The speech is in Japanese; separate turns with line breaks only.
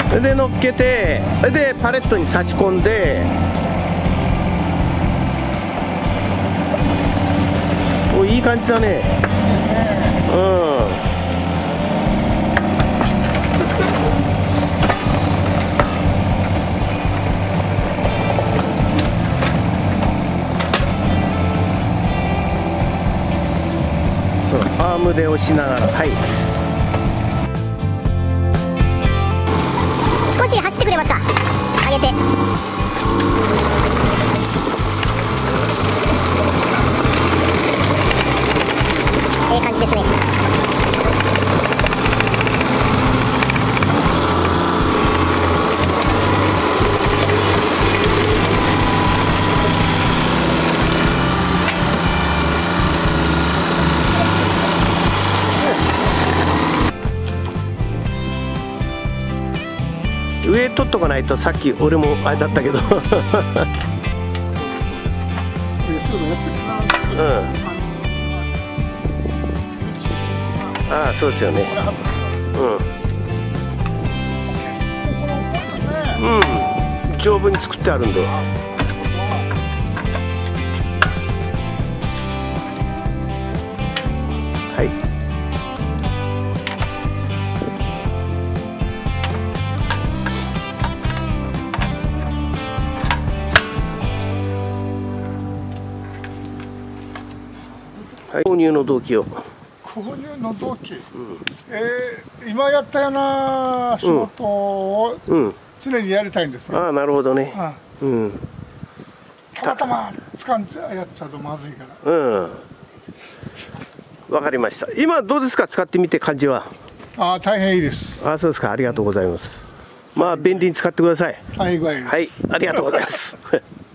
で乗っけて、でパレットに差し込んで、お、いい感じだね。うん。そう、アームで押しながら、はい。
少し走ってくれますか。上げて。いい感じですね。
上取っとかないと、さっき俺もあれだったけどうん、ああ、そうですよね。うん、うん、丈夫に作ってあるんで。はい。はい、購入の動機を。
購入の動機、今やったような仕事を常にやりたいんですよ。
ああ、なるほどね。うん。
たまたま使っちゃやっちゃうとまずいから。
うん。わかりました。今どうですか、使ってみて感じは。
ああ、大変いいです。
ああ、そうですか。ありがとうございます。まあ便利に使ってください。
はい、具合です。
はい、ありがとうございます。